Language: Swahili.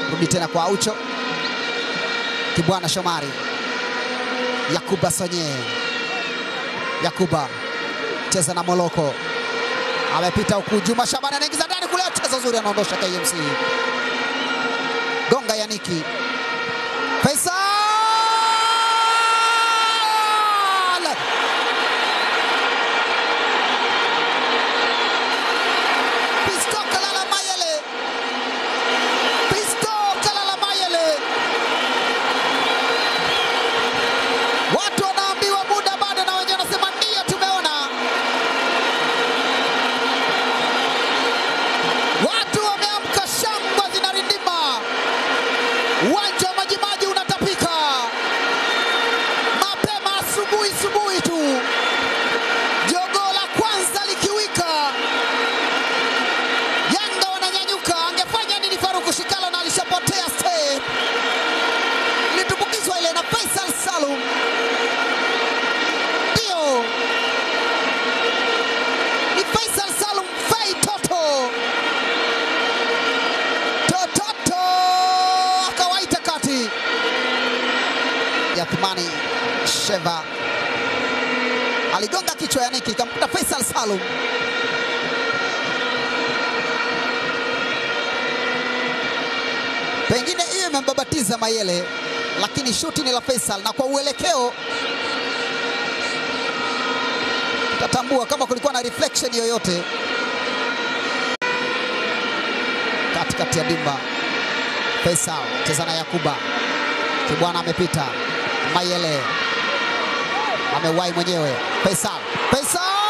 Rudi tena kwa Aucho. Kibwana Shomari. Yakuba Sonye. Yakuba cheza na Moloko. Amepita huku Juma Shabani anaingiza ndani kule, cheza zuri, anaondosha KMC. Gonga Yaniki. Faisal! Pisto Kalala Mayele. Pisto Kalala Mayele. Watu wanaambiwa muda bado na wenyewe wanasema ndio tumeona. Watu wameamka, shangwe zinarindima. Uwanja wa Majimaji unatapika. Mapema asubuhi tu. Jogoo la kwanza likiwika. Yanga wananyanyuka. Angefanya nini Faruku Shikalo na alishapotea step. Ilitumbukizwa ile na Faisal Salum. Ndio. Ni Faisal Salum Fei Toto. Toto akawaita kati. Yathmani Sheva aligonga kichwa Yaniki, ikamkuta Faisal Salum. Pengine hiyo imembabatiza Mayele, lakini shuti ni la Faisal, na kwa uelekeo tatambua kama kulikuwa na reflection yoyote katikati ya dimba. Faisal cheza na Yakuba. Kibwana amepita. Mayele amewahi mwenyewe. Faisal